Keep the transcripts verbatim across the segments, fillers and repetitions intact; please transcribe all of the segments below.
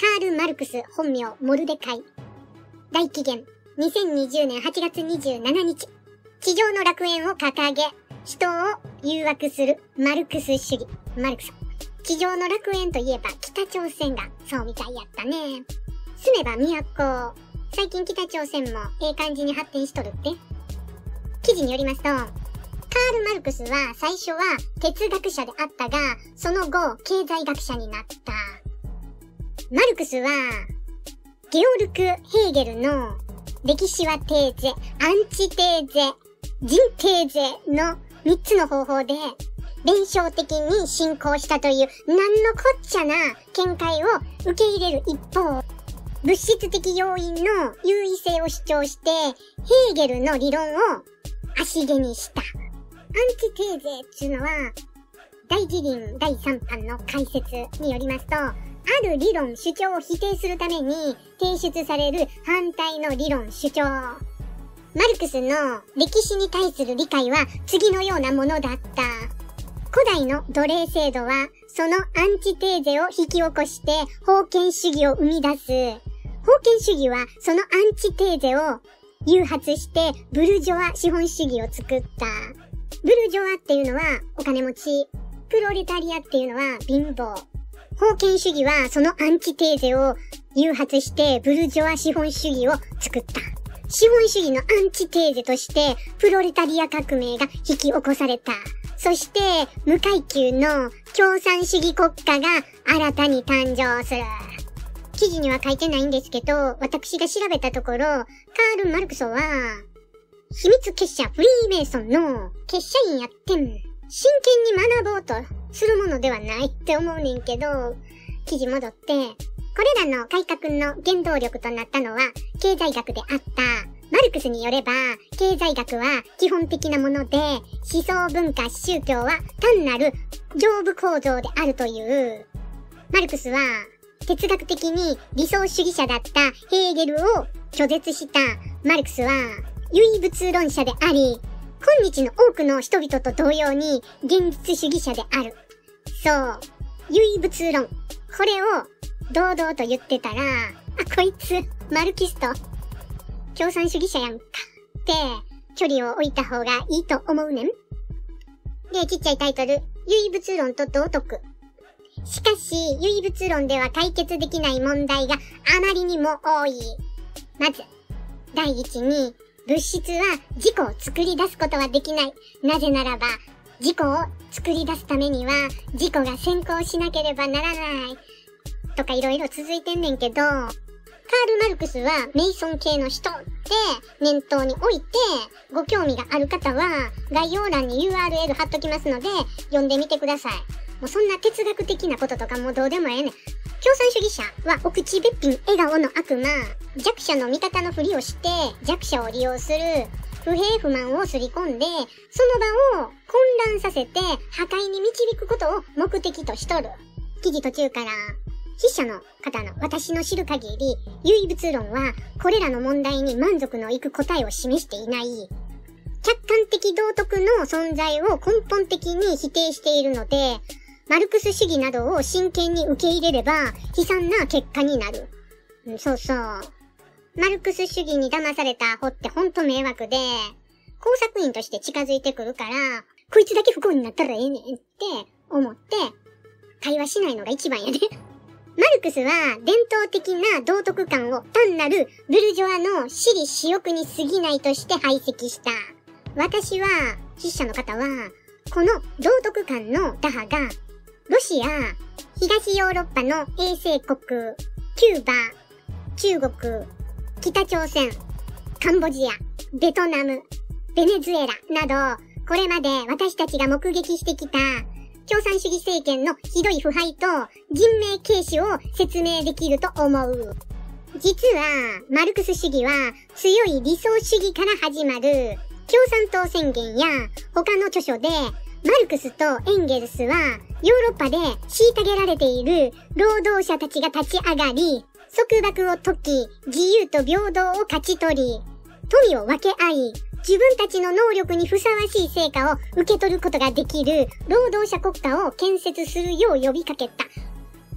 カール・マルクス本名モルデカイ。大紀元にせんにじゅうねんはちがつにじゅうしちにち。地上の楽園を掲げ、人を誘惑するマルクス主義。マルクス。地上の楽園といえば北朝鮮がそうみたいやったね。住めば都。最近北朝鮮もええ感じに発展しとるって。記事によりますと、カール・マルクスは最初は哲学者であったが、その後経済学者になった。マルクスは、ゲオルク・ヘーゲルの歴史はテーゼ、アンチテーゼ、人テーゼのみっつの方法で弁証的に進行したという何のこっちゃな見解を受け入れる一方、物質的要因の優位性を主張してヘーゲルの理論を足毛にした。アンチテーゼっていうのは大辞林だいさんばんの解説によりますと、ある理論主張を否定するために提出される反対の理論主張。マルクスの歴史に対する理解は次のようなものだった。古代の奴隷制度はそのアンチテーゼを引き起こして封建主義を生み出す。封建主義はそのアンチテーゼを誘発してブルジョア資本主義を作った。ブルジョアっていうのはお金持ち、プロレタリアっていうのは貧乏。封建主義はそのアンチテーゼを誘発してブルジョア資本主義を作った。資本主義のアンチテーゼとしてプロレタリア革命が引き起こされた。そして無階級の共産主義国家が新たに誕生する。記事には書いてないんですけど、私が調べたところ、カール・マルクスは秘密結社フリーメイソンの結社員やってん。真剣に学ぼうとするものではないって思うねんけど、記事戻って、これらの改革の原動力となったのは経済学であった。マルクスによれば、経済学は基本的なもので、思想文化宗教は単なる上部構造であるという。マルクスは哲学的に理想主義者だったヘーゲルを拒絶した。マルクスは唯物論者であり、今日の多くの人々と同様に現実主義者である。そう。唯物論。これを堂々と言ってたら、あ、こいつ、マルキスト。共産主義者やんか。って、距離を置いた方がいいと思うねん。で、ちっちゃいタイトル。唯物論と道徳。しかし、唯物論では解決できない問題があまりにも多い。まず、第一に、物質は自己を作り出すことはできない。なぜならば、自己を作り出すためには、自己が先行しなければならない。とかいろいろ続いてんねんけど、カール・マルクスはメイソン系の人って念頭に置いて、ご興味がある方は概要欄に ユーアールエル 貼っときますので、読んでみてください。もうそんな哲学的なこととかもうどうでもええねん。共産主義者はお口べっぴん笑顔の悪魔、弱者の味方のふりをして弱者を利用する、不平不満をすり込んで、その場を混乱させて破壊に導くことを目的としとる。記事途中から、筆者の方の私の知る限り、唯物論はこれらの問題に満足のいく答えを示していない。客観的道徳の存在を根本的に否定しているので、マルクス主義などを真剣に受け入れれば悲惨な結果になる。うん、そうそう。マルクス主義に騙されたアホってほんと迷惑で、工作員として近づいてくるから、こいつだけ不幸になったらええねんって思って、会話しないのが一番やで。マルクスは伝統的な道徳観を単なるブルジョアの私利私欲に過ぎないとして排斥した。私は、筆者の方は、この道徳観の打破が、ロシア、東ヨーロッパの衛星国、キューバ、中国、北朝鮮、カンボジア、ベトナム、ベネズエラなど、これまで私たちが目撃してきた共産主義政権のひどい腐敗と人命軽視を説明できると思う。実は、マルクス主義は強い理想主義から始まる共産党宣言や他の著書で、マルクスとエンゲルスはヨーロッパで虐げられている労働者たちが立ち上がり、束縛を解き、自由と平等を勝ち取り、富を分け合い、自分たちの能力にふさわしい成果を受け取ることができる労働者国家を建設するよう呼びかけた。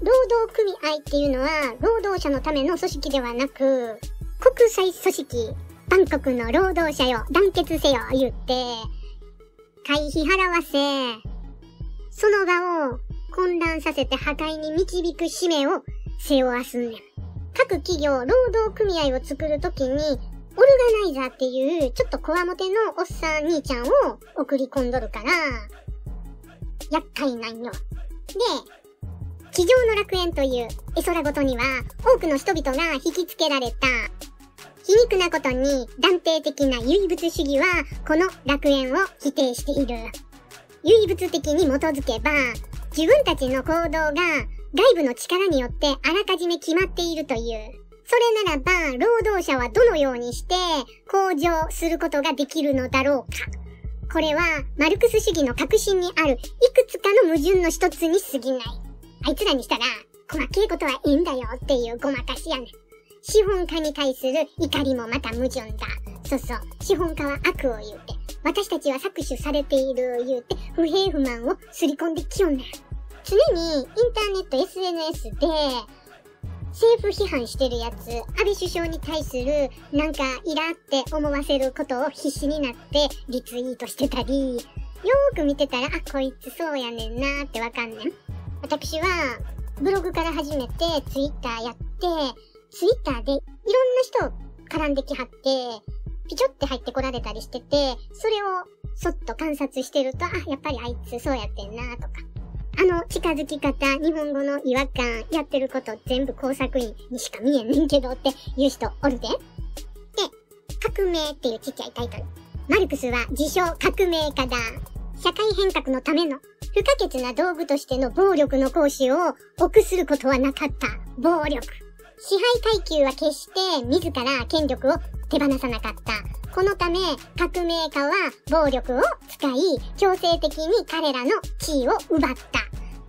労働組合っていうのは、労働者のための組織ではなく、国際組織、万国の労働者よ、団結せよ、言って、会費払わせ、その場を混乱させて破壊に導く使命を背負わすんねん。各企業、労働組合を作るときに、オルガナイザーっていう、ちょっとこわもてのおっさん兄ちゃんを送り込んどるから、厄介なんよ。で、地上の楽園という絵空ごとには、多くの人々が引きつけられた。皮肉なことに、断定的な唯物主義は、この楽園を否定している。唯物的に基づけば、自分たちの行動が外部の力によってあらかじめ決まっているという。それならば、労働者はどのようにして向上することができるのだろうか。これは、マルクス主義の核心にあるいくつかの矛盾の一つに過ぎない。あいつらにしたら、細けいことはいいんだよっていうごまかしやねん。資本家に対する怒りもまた矛盾だ。そうそう、資本家は悪を言うて、私たちは搾取されている言うて、不平不満をすり込んできよんねん。常にインターネット エスエヌエス で、政府批判してるやつ、安倍首相に対するなんかイラって思わせることを必死になってリツイートしてたり、よーく見てたら、あ、こいつそうやねんなーってわかんねん。私は、ブログから始めてツイッターやって、ツイッターでいろんな人絡んできはって、ピチョって入ってこられたりしてて、それをそっと観察してると、あ、やっぱりあいつそうやってんなとか。あの近づき方、日本語の違和感、やってること全部工作員にしか見えんねんけどっていう人おるで。で、革命っていうちっちゃいタイトル。マルクスは自称革命家だ。社会変革のための不可欠な道具としての暴力の行使を臆することはなかった。暴力。支配階級は決して自ら権力を手放さなかった。このため、革命家は暴力を使い、強制的に彼らの地位を奪った。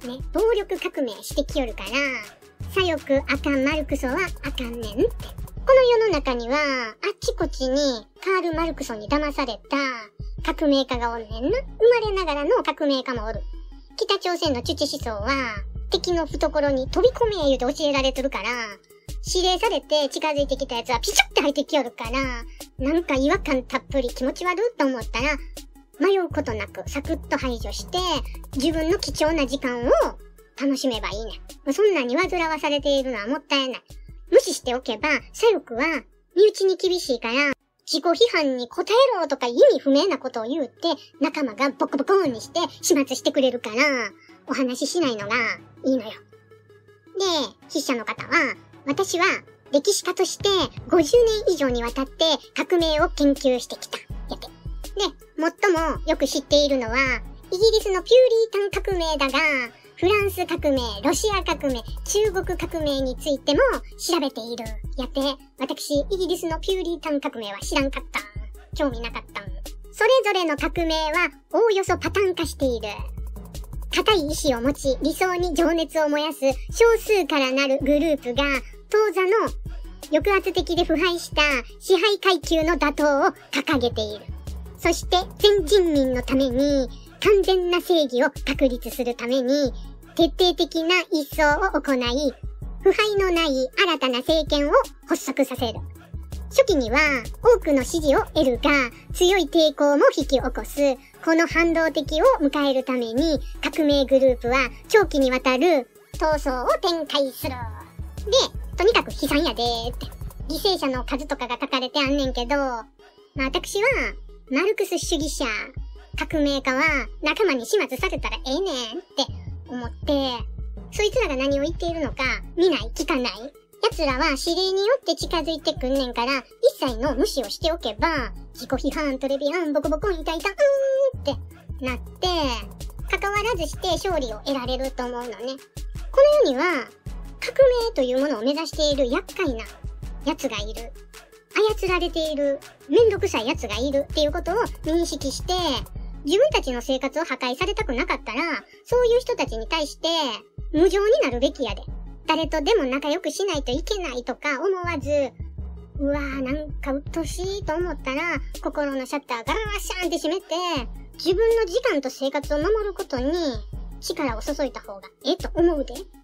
ね、暴力革命してきよるから、左翼あかんマルクソはあかんねんって。この世の中には、あっちこっちにカール・マルクソに騙された革命家がおんねんな。生まれながらの革命家もおる。北朝鮮のチュチ思想は、敵の懐に飛び込め言うて教えられてるから、指令されて近づいてきたやつはピシュって入ってきよるから、なんか違和感たっぷり気持ち悪いと思ったら、迷うことなくサクッと排除して、自分の貴重な時間を楽しめばいいね。そんなに煩わされているのはもったいない。無視しておけば、左翼は身内に厳しいから、自己批判に答えろとか意味不明なことを言うて、仲間がボコボコーンにして始末してくれるから、お話ししないのがいいのよ。で、筆者の方は、私は歴史家としてごじゅうねん以上にわたって革命を研究してきた。やて。で、最もよく知っているのは、イギリスのピューリータン革命だが、フランス革命、ロシア革命、中国革命についても調べている。やて、私、イギリスのピューリータン革命は知らんかった。興味なかった。それぞれの革命は、おおよそパターン化している。固い意志を持ち、理想に情熱を燃やす少数からなるグループが、当座の抑圧的で腐敗した支配階級の打倒を掲げている。そして全人民のために完全な正義を確立するために徹底的な一掃を行い、腐敗のない新たな政権を発足させる。初期には多くの支持を得るが強い抵抗も引き起こす。この反動的を迎えるために革命グループは長期にわたる闘争を展開する。で、とにかく悲惨やでーって。犠牲者の数とかが書かれてあんねんけど、まあ私は、マルクス主義者、革命家は仲間に始末させたらええねんって思って、そいつらが何を言っているのか見ない、聞かない。奴らは指令によって近づいてくんねんから、一切の無視をしておけば、自己批判、トレビアン、ボコボコン、痛々、うーんってなって、関わらずして勝利を得られると思うのね。この世には、革命というものを目指している厄介な奴がいる。操られている、めんどくさい奴がいるっていうことを認識して、自分たちの生活を破壊されたくなかったら、そういう人たちに対して無情になるべきやで。誰とでも仲良くしないといけないとか思わず、うわーなんか鬱陶しいと思ったら、心のシャッターガラッシャーンって閉めて、自分の時間と生活を守ることに力を注いだ方がええと思うで。